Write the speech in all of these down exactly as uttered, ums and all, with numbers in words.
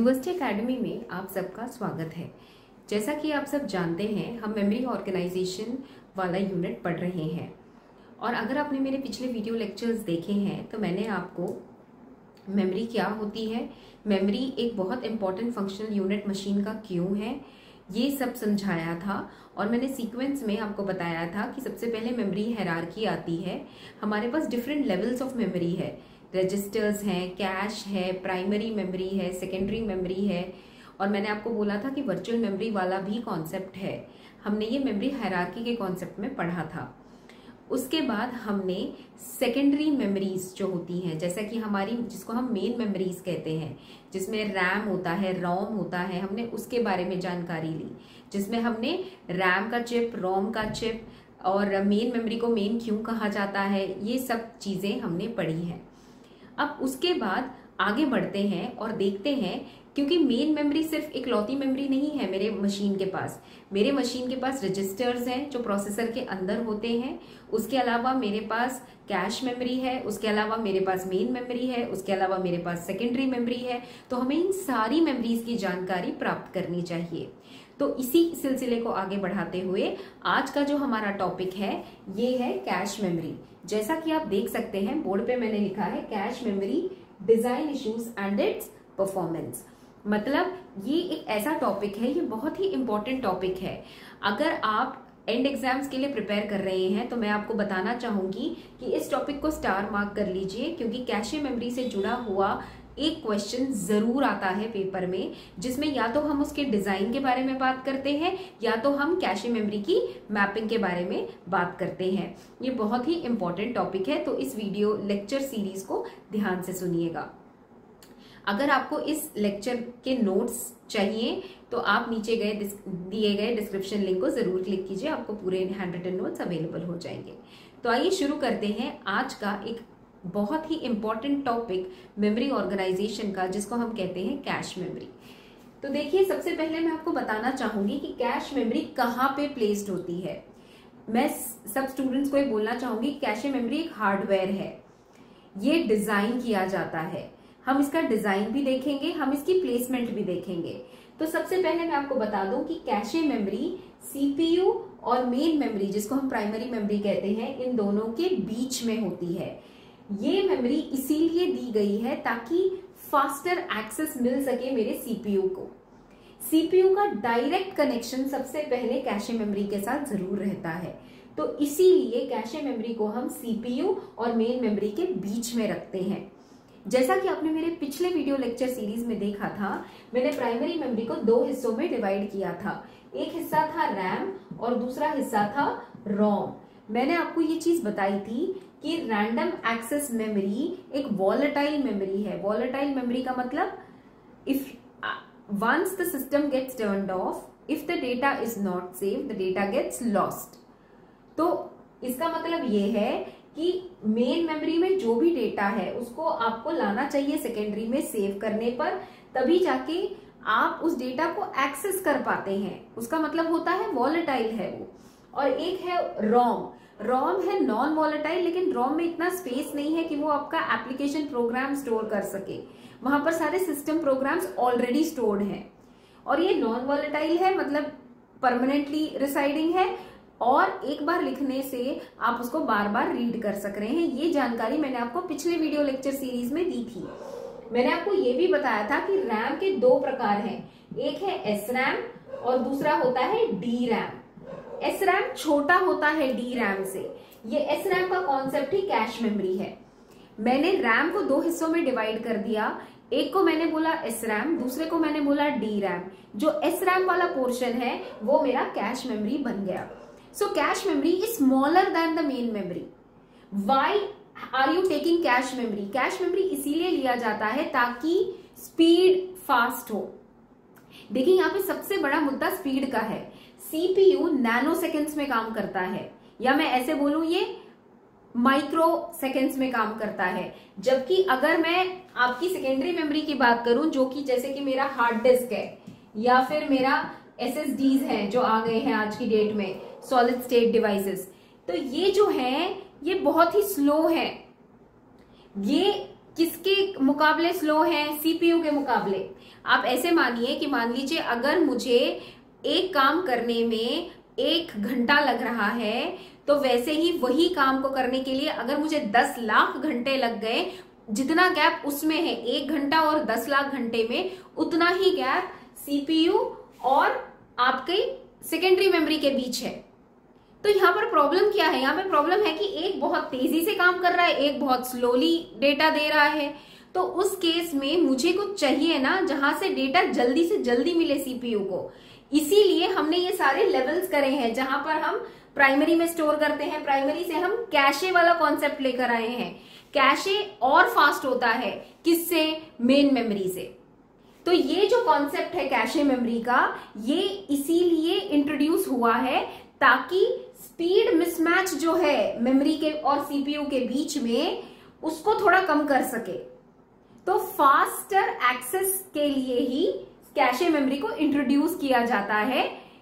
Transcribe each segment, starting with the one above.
University academy में आप सबका स्वागत है। जैसा कि आप सब जानते हैं, हम मेमोरी ऑर्गेनाइजेशन वाला यूनिट पढ़ रहे हैं और अगर आपने मेरे पिछले वीडियो लेक्चर्स देखे हैं तो मैंने आपको मेमोरी क्या होती है, मेमोरी एक बहुत इंपॉर्टेंट फंक्शनल यूनिट मशीन का क्यों है, ये सब समझाया था। और मैंने सीक्वेंस में आपको बताया था कि सबसे पहले मेमोरी हायरार्की आती है। हमारे पास डिफरेंट लेवल्स ऑफ मेमोरी है, रजिस्टर्स हैं, कैश है, प्राइमरी मेमोरी है, सेकेंडरी मेमोरी है और मैंने आपको बोला था कि वर्चुअल मेमोरी वाला भी कॉन्सेप्ट है। हमने ये मेमोरी हायरार्की के कॉन्सेप्ट में पढ़ा था। उसके बाद हमने सेकेंडरी मेमोरीज जो होती हैं, जैसा कि हमारी जिसको हम मेन मेमोरीज कहते हैं, जिसमें रैम होता है, रोम होता है, हमने उसके बारे में जानकारी ली, जिसमें हमने रैम का चिप, रोम का चिप और मेन मेमोरी को मेन क्यों कहा जाता है, ये सब चीजें हमने पढ़ी हैं। अब उसके बाद आगे बढ़ते हैं और देखते हैं, क्योंकि मेन मेमोरी सिर्फ एक लौती मेमोरी नहीं है मेरे मशीन के पास। मेरे मशीन के पास रजिस्टर्स हैं जो प्रोसेसर के अंदर होते हैं, उसके अलावा मेरे पास कैश मेमोरी है, उसके अलावा मेरे पास मेन मेमोरी है, उसके अलावा मेरे पास सेकेंडरी मेमोरी है। तो हमें इन सारी मेमोरीज की जानकारी प्राप्त करनी चाहिए। तो इसी सिलसिले को आगे बढ़ाते हुए आज का जो हमारा टॉपिक है ये है कैश मेमोरी। जैसा कि आप देख सकते हैं बोर्ड पे मैंने लिखा है cache memory design issues and its performance. मतलब ये एक ऐसा टॉपिक है, ये बहुत ही इंपॉर्टेंट टॉपिक है। अगर आप एंड एग्जाम्स के लिए प्रिपेयर कर रहे हैं तो मैं आपको बताना चाहूंगी कि इस टॉपिक को स्टार मार्क कर लीजिए, क्योंकि कैशे मेमोरी से जुड़ा हुआ एक क्वेश्चन जरूर आता है पेपर में, जिसमें या तो हम उसके डिजाइन के बारे में बात करते हैं या तो हम कैशे मेमोरी की मैपिंग के बारे में बात करते हैं। ये बहुत ही इंपॉर्टेंट टॉपिक है, तो इस वीडियो लेक्चर सीरीज को ध्यान से सुनिएगा। अगर आपको इस लेक्चर के नोट्स चाहिए तो आप नीचे गए दिए गए डिस्क्रिप्शन लिंक को जरूर क्लिक कीजिए, आपको पूरे हैंड रिटन नोट्स अवेलेबल हो जाएंगे। तो आइए शुरू करते हैं आज का एक बहुत ही इंपॉर्टेंट टॉपिक मेमोरी ऑर्गेनाइजेशन का, जिसको हम कहते हैं कैश मेमोरी। तो देखिए, सबसे पहले मैं आपको बताना चाहूंगी कि कैश मेमोरी कहाँ पे प्लेस्ड होती है। मैं सब स्टूडेंट्स को ये बोलना चाहूंगी, कैशे मेमोरी एक हार्डवेयर है, ये डिजाइन किया जाता है। हम इसका डिजाइन भी देखेंगे, हम इसकी प्लेसमेंट भी देखेंगे। तो सबसे पहले मैं आपको बता दूं कि कैशे मेमोरी सीपीयू और मेन मेमोरी, जिसको हम प्राइमरी मेमोरी कहते हैं, इन दोनों के बीच में होती है। ये मेमोरी इसीलिए दी गई है ताकि फास्टर एक्सेस मिल सके मेरे सीपीयू को। सीपीयू का डायरेक्ट कनेक्शन सबसे पहले कैशे मेमोरी के साथ जरूर रहता है, तो इसीलिए कैशे मेमोरी को हम सीपीयू और मेन मेमोरी के बीच में रखते हैं। जैसा कि आपने मेरे पिछले वीडियो लेक्चर सीरीज में देखा था, मैंने प्राइमरी मेमोरी को दो हिस्सों में डिवाइड किया था। एक हिस्सा था रैम और दूसरा हिस्सा था रोम। मैंने आपको ये चीज बताई थी कि रैंडम एक्सेस मेमोरी एक वॉलेटाइल मेमोरी है। वॉलेटाइल मेमोरी का मतलब, if once the system gets turned off, if the data is not save, the data gets lost. तो इसका मतलब ये है कि मेन मेमोरी में जो भी डेटा है उसको आपको लाना चाहिए सेकेंडरी में सेव करने पर, तभी जाके आप उस डेटा को एक्सेस कर पाते हैं। उसका मतलब होता है वॉलेटाइल है वो। और एक है रोम। रोम है नॉन वॉलेटाइल, लेकिन रोम में इतना स्पेस नहीं है कि वो आपका एप्लीकेशन प्रोग्राम स्टोर कर सके। वहां पर सारे सिस्टम प्रोग्राम्स ऑलरेडी स्टोर्ड हैं। और ये नॉन वॉलेटाइल है, मतलब परमानेंटली रिसाइडिंग है और एक बार लिखने से आप उसको बार बार रीड कर सक रहे हैं। ये जानकारी मैंने आपको पिछले वीडियो लेक्चर सीरीज में दी थी। मैंने आपको ये भी बताया था कि रैम के दो प्रकार हैं, एक है एस रैम और दूसरा होता है डी रैम। एस रैम छोटा होता है डी रैम से। ये एस रैम का कॉन्सेप्ट ही कैश मेमोरी है। मैंने रैम को दो हिस्सों में डिवाइड कर दिया, एक को मैंने बोला एस रैम, दूसरे को मैंने बोला डी रैम। जो एस रैम वाला पोर्शन है वो मेरा कैश मेमोरी बन गया। So cache memory is smaller than the main memory. Why are you taking cache memory? Cache memory इसीलिए लिया जाता है ताकि स्पीड फास्ट हो। देखिए, यहाँ पे सबसे बड़ा मुद्दा स्पीड का है। सीपीयू नैनो सेकेंड्स में काम करता है, या मैं ऐसे बोलूं ये माइक्रो सेकेंड्स में काम करता है। जबकि अगर मैं आपकी सेकेंडरी मेमोरी की बात करूं, जो कि जैसे कि मेरा हार्ड डिस्क है या फिर मेरा एसएसडीज हैं जो आ गए हैं आज की डेट में, सॉलिड स्टेट डिवाइसेस, तो ये जो हैं ये बहुत ही स्लो है। ये किसके मुकाबले स्लो है? सीपीयू के मुकाबले। आप ऐसे मानिए कि मान लीजिए अगर मुझे एक काम करने में एक घंटा लग रहा है, तो वैसे ही वही काम को करने के लिए अगर मुझे दस लाख घंटे लग गए, जितना गैप उसमें है एक घंटा और दस लाख घंटे में, उतना ही गैप सीपीयू और आपके सेकेंडरी मेमोरी के बीच है। तो यहाँ पर प्रॉब्लम क्या है? यहाँ पे प्रॉब्लम है कि एक बहुत तेजी से काम कर रहा है, एक बहुत स्लोली डेटा दे रहा है। तो उस केस में मुझे कुछ चाहिए ना जहां से डेटा जल्दी से जल्दी मिले सीपीयू को। इसीलिए हमने ये सारे लेवल्स करे हैं, जहां पर हम प्राइमरी में स्टोर करते हैं, प्राइमरी से हम कैशे वाला कॉन्सेप्ट लेकर आए हैं। कैशे और फास्ट होता है किससे? मेन मेमोरी से। तो ये जो कॉन्सेप्ट है कैशे मेमोरी का, ये इसीलिए इंट्रोड्यूस हुआ है ताकि स्पीड मिसमैच जो है मेमोरी के और सीपीयू के बीच में, उसको थोड़ा कम कर सके। तो फास्टर एक्सेस के लिए ही कैशे मेमोरी को इंट्रोड्यूस किया जाता है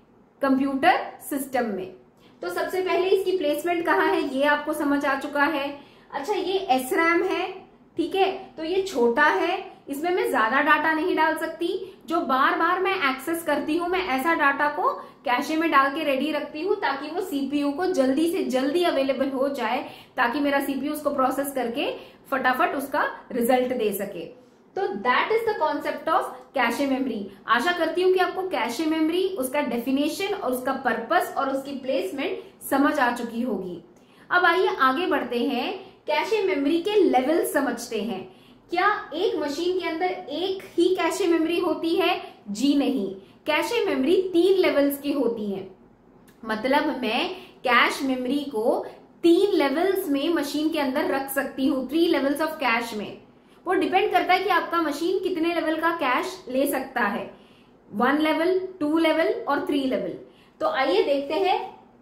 कंप्यूटर सिस्टम में। तो सबसे पहले इसकी प्लेसमेंट कहाँ है ये आपको समझ आ चुका है। अच्छा, ये एस रैम है, ठीक है, तो ये छोटा है, इसमें मैं ज्यादा डाटा नहीं डाल सकती। जो बार बार मैं एक्सेस करती हूँ, मैं ऐसा डाटा को कैशे में डाल के रेडी रखती हूँ ताकि वो सीपीयू को जल्दी से जल्दी अवेलेबल हो जाए, ताकि मेरा सीपीयू उसको प्रोसेस करके फटाफट उसका रिजल्ट दे सके। तो that is the concept of cache memory. आशा करती हूँ कि आपको कैशे मेमोरी, उसका डेफिनेशन और उसका पर्पस और उसकी प्लेसमेंट समझ आ चुकी होगी। अब आइए आगे बढ़ते हैं, कैशे मेमोरी के लेवल समझते हैं। क्या एक मशीन के अंदर एक ही कैशे मेमोरी होती है? जी नहीं, कैशे मेमोरी तीन लेवल्स की होती है। मतलब मैं कैश मेमोरी को तीन लेवल्स में मशीन के अंदर रख सकती हूँ, थ्री लेवल्स ऑफ कैश में। वो डिपेंड करता है कि आपका मशीन कितने लेवल का कैश ले सकता है, वन लेवल, टू लेवल और थ्री लेवल। तो आइए देखते हैं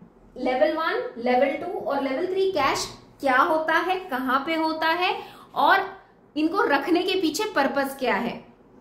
लेवल वन, लेवल टू और लेवल थ्री कैश क्या होता है, कहाँ पे होता है और इनको रखने के पीछे पर्पस क्या है।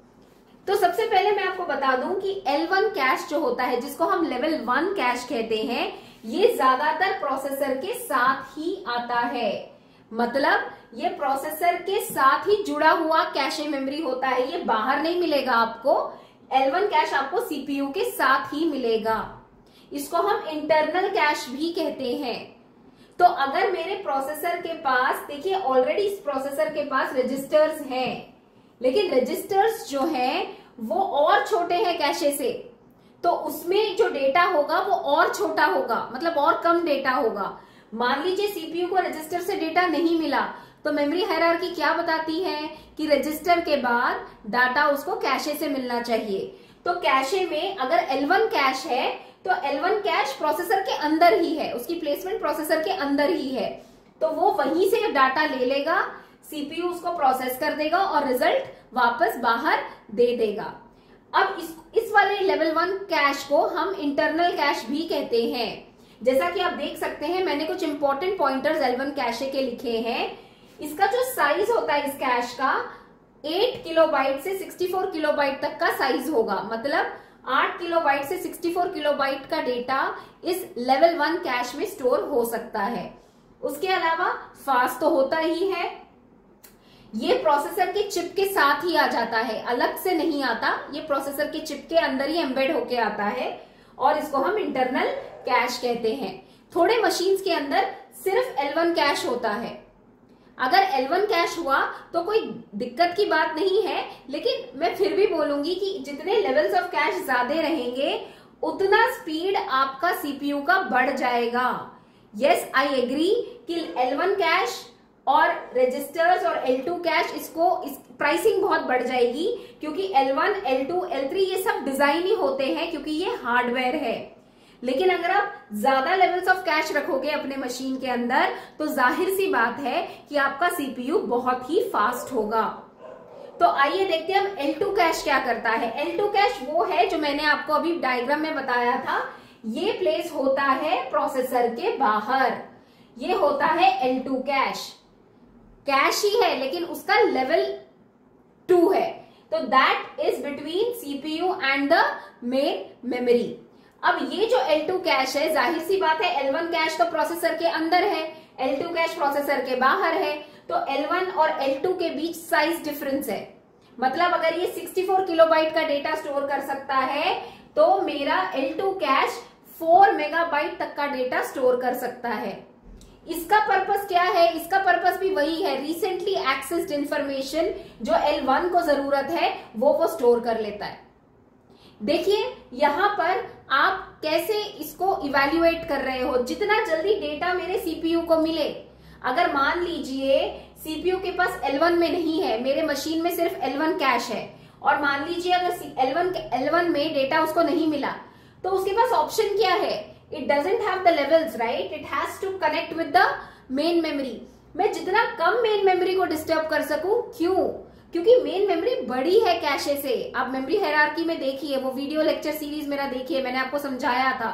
तो सबसे पहले मैं आपको बता दूं कि एल वन कैश जो होता है, जिसको हम लेवल वन कैश कहते हैं, ये ज्यादातर प्रोसेसर के साथ ही आता है। मतलब ये प्रोसेसर के साथ ही जुड़ा हुआ कैशे मेमोरी होता है, ये बाहर नहीं मिलेगा आपको। एल वन कैश आपको सीपीयू के साथ ही मिलेगा। इसको हम इंटरनल कैश भी कहते हैं। तो अगर मेरे प्रोसेसर के पास, देखिए ऑलरेडी इस प्रोसेसर के पास रजिस्टर्स हैं, लेकिन रजिस्टर्स जो हैं वो और छोटे हैं कैशे से, तो उसमें जो डेटा होगा वो और छोटा होगा, मतलब और कम डेटा होगा। मान लीजिए सीपीयू को रजिस्टर से डेटा नहीं मिला, तो मेमोरी हायरार्की क्या बताती है कि रजिस्टर के बाद डाटा उसको कैशे से मिलना चाहिए। तो कैशे में अगर एल वन कैश है तो एल वन कैश प्रोसेसर के अंदर ही है, उसकी प्लेसमेंट प्रोसेसर के अंदर ही है, तो वो वहीं से डाटा ले लेगा, सीपीयू उसको प्रोसेस कर देगा और रिजल्ट वापस बाहर दे देगा। अब इस इस वाले लेवल वन कैश को हम इंटरनल कैश भी कहते हैं। जैसा कि आप देख सकते हैं, मैंने कुछ important pointers L one cache के लिखे हैं। इसका जो साइज होता है इस कैश का, एट किलोबाइट से सिक्सटी फोर किलोबाइट तक का साइज होगा। मतलब आठ किलोबाइट से सिक्सटी फोर किलोबाइट का डेटा इस लेवल वन कैश में स्टोर हो सकता है। उसके अलावा फास्ट तो होता ही है, ये प्रोसेसर के चिप के साथ ही आ जाता है, अलग से नहीं आता, ये प्रोसेसर के चिप के अंदर ही एम्बेड होके आता है और इसको हम इंटरनल कैश कहते हैं। थोड़े मशीन्स के अंदर सिर्फ एल वन कैश होता है। अगर एल वन कैश हुआ तो कोई दिक्कत की बात नहीं है, लेकिन मैं फिर भी बोलूंगी कि जितने लेवल्स ऑफ कैश ज्यादा रहेंगे उतना स्पीड आपका सीपीयू का बढ़ जाएगा। यस, आई एग्री कि एल वन कैश और रजिस्टर्स और एल टू कैश, इसको इस प्राइसिंग बहुत बढ़ जाएगी, क्योंकि L one, L two, L three ये सब डिजाइन ही होते हैं, क्योंकि ये हार्डवेयर है। लेकिन अगर आप ज्यादा लेवल्स ऑफ कैश रखोगे अपने मशीन के अंदर, तो जाहिर सी बात है कि आपका सीपीयू बहुत ही फास्ट होगा। तो आइए देखते हैं अब एल टू कैश क्या करता है। एल टू कैश वो है जो मैंने आपको अभी डायग्राम में बताया था, ये प्लेस होता है प्रोसेसर के बाहर, ये होता है एल टू कैश। कैश ही है लेकिन उसका लेवल टू है, तो that is between CPU and the main memory. अब ये जो एल टू कैश है, जाहिर सी बात है एल वन कैश तो प्रोसेसर के अंदर है, एल टू कैश प्रोसेसर के बाहर है, तो एल वन और एल टू के बीच साइज डिफरेंस है। मतलब अगर ये सिक्सटी फोर किलोबाइट का डेटा स्टोर कर सकता है तो मेरा L two cache four megabyte तक का डेटा स्टोर कर सकता है। इसका पर्पस क्या है? इसका पर्पस भी वही है, रिसेंटली एक्सेस्ड इंफॉर्मेशन जो एल वन को जरूरत है वो वो स्टोर कर लेता है। देखिए यहां पर आप कैसे इसको इवैल्यूएट कर रहे हो। जितना जल्दी डेटा मेरे सीपीयू को मिले, अगर मान लीजिए सीपीयू के पास एल वन में नहीं है, मेरे मशीन में सिर्फ एल वन कैश है, और मान लीजिए अगर एल वन एल वन में डेटा उसको नहीं मिला, तो उसके पास ऑप्शन क्या है? It doesn't have the levels, right? It has to connect with the main memory. मैं जितना कम मेन मेमोरी को डिस्टर्ब कर सकूं, क्यों? क्योंकि मेन मेमोरी बड़ी है कैशे से। आप मेमोरी हायरार्की में देखिए, वो वीडियो लेक्चर सीरीज मेरा देखिए, मैंने आपको समझाया था।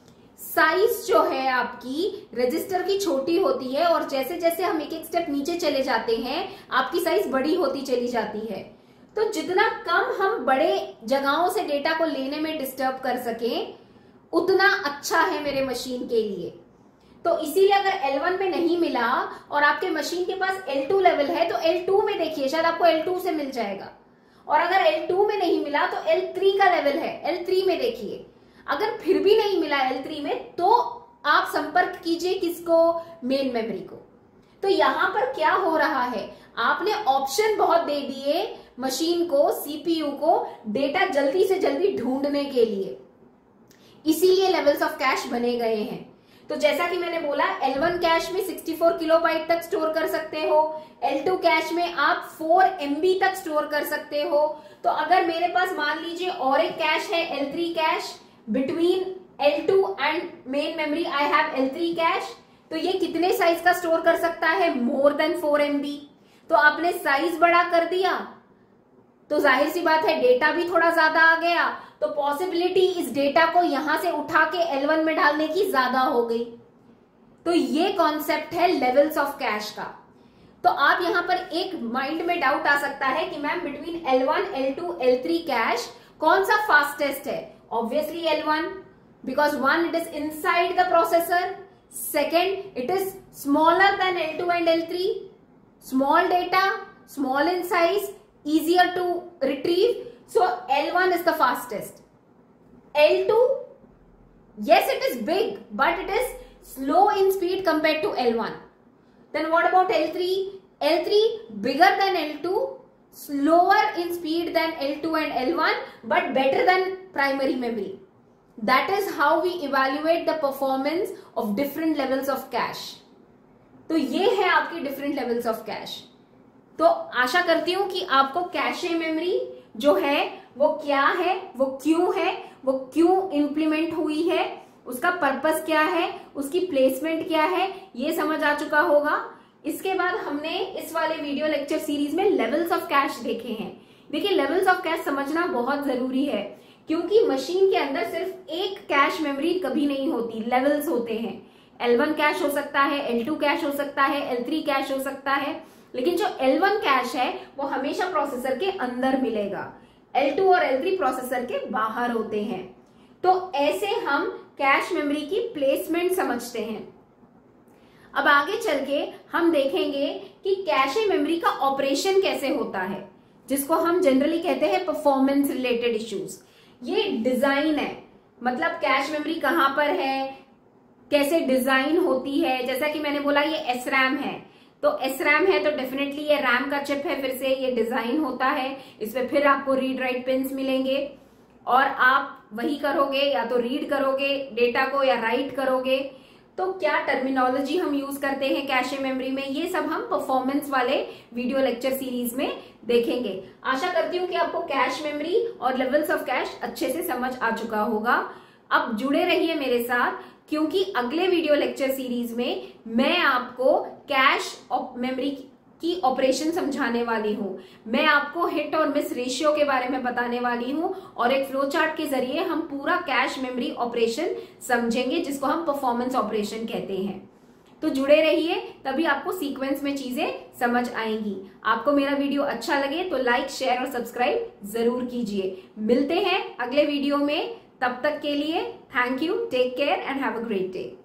साइज जो है आपकी रजिस्टर की छोटी होती है, और जैसे जैसे हम एक एक स्टेप नीचे चले जाते हैं आपकी साइज बड़ी होती चली जाती है। तो जितना कम हम बड़े जगहों से डेटा को लेने में डिस्टर्ब कर सकें उतना अच्छा है मेरे मशीन के लिए। तो इसीलिए अगर एल वन में नहीं मिला और आपके मशीन के पास एल टू लेवल है तो एल टू में देखिए, शायद आपको एल टू से मिल जाएगा। और अगर एल टू में नहीं मिला तो एल थ्री का लेवल है, एल थ्री में देखिए। अगर फिर भी नहीं मिला एल थ्री में तो आप संपर्क कीजिए किसको? मेन मेमोरी को। तो यहां पर क्या हो रहा है, आपने ऑप्शन बहुत दे दिए मशीन को, सीपीयू को, डेटा जल्दी से जल्दी ढूंढने के लिए, इसीलिए लेवल्स ऑफ कैश बने गए हैं। तो जैसा कि मैंने बोला एल वन कैश में सिक्सटी फोर किलोबाइट तक स्टोर कर सकते हो, एल टू कैश में आप फोर एमबी तक स्टोर कर सकते हो। तो अगर मेरे पास मान लीजिए और एक कैश है L three cache, between L two and main memory I have L three cache, तो ये कितने साइज का स्टोर कर सकता है? More than four MB. तो आपने साइज बड़ा कर दिया तो जाहिर सी बात है डेटा भी थोड़ा ज्यादा आ गया, तो पॉसिबिलिटी इस डेटा को यहां से उठा के एल वन में डालने की ज्यादा हो गई। तो ये कॉन्सेप्ट है लेवल्स ऑफ कैश का। तो आप यहां पर एक माइंड में डाउट आ सकता है कि ma'am between L one, L two, L three cache कौन सा फास्टेस्ट है? Obviously L one, because one it is inside the processor, second it is smaller than L two and L three, small data, small in size, easier to retrieve, so L one is the fastest. L two, yes it is big but it is slow in speed compared to L one. Then what about L three? L three bigger than L two, slower in speed than L two and L one, but better than primary memory. That is how we evaluate the performance of different levels of cache. तो ये है आपके different levels of cache. तो आशा करती हूं कि आपको cache memory जो है वो क्या है, वो क्यों है, वो क्यों इंप्लीमेंट हुई है, उसका पर्पस क्या है, उसकी प्लेसमेंट क्या है, ये समझ आ चुका होगा। इसके बाद हमने इस वाले वीडियो लेक्चर सीरीज में लेवल्स ऑफ कैश देखे हैं। देखिए लेवल्स ऑफ कैश समझना बहुत जरूरी है, क्योंकि मशीन के अंदर सिर्फ एक कैश मेमोरी कभी नहीं होती, लेवल्स होते हैं। एल वन कैश हो सकता है, एल टू कैश हो सकता है, एल थ्री कैश हो सकता है, लेकिन जो एल वन कैश है वो हमेशा प्रोसेसर के अंदर मिलेगा, एल टू और एल थ्री प्रोसेसर के बाहर होते हैं। तो ऐसे हम कैश मेमोरी की प्लेसमेंट समझते हैं। अब आगे चल के हम देखेंगे कि कैशे मेमोरी का ऑपरेशन कैसे होता है, जिसको हम जनरली कहते हैं परफॉर्मेंस रिलेटेड इश्यूज। ये डिजाइन है, मतलब कैश मेमोरी कहां पर है, कैसे डिजाइन होती है। जैसा कि मैंने बोला ये एस रैम है, तो एस रैम है तो डेफिनेटली ये रैम का चिप है, फिर से ये डिजाइन होता है, इसमें फिर आपको रीड राइट पिन्स मिलेंगे और आप वही करोगे, या तो रीड करोगे डेटा को या राइट करोगे। तो क्या टर्मिनोलॉजी हम यूज करते हैं कैशे मेमोरी में, ये सब हम परफॉर्मेंस वाले वीडियो लेक्चर सीरीज में देखेंगे। आशा करती हूँ कि आपको कैश मेमोरी और लेवल्स ऑफ कैश अच्छे से समझ आ चुका होगा। अब जुड़े रहिए मेरे साथ, क्योंकि अगले वीडियो लेक्चर सीरीज में मैं आपको कैश मेमोरी की ऑपरेशन समझाने वाली हूँ। मैं आपको हिट और मिस रेशियो के बारे में बताने वाली हूँ और एक फ्लो चार्ट के जरिए हम पूरा कैश मेमोरी ऑपरेशन समझेंगे, जिसको हम परफॉर्मेंस ऑपरेशन कहते हैं। तो जुड़े रहिए, तभी आपको सीक्वेंस में चीजें समझ आएंगी। आपको मेरा वीडियो अच्छा लगे तो लाइक, शेयर और सब्सक्राइब जरूर कीजिए। मिलते हैं अगले वीडियो में, तब तक के लिए thank you, take care and have a great day.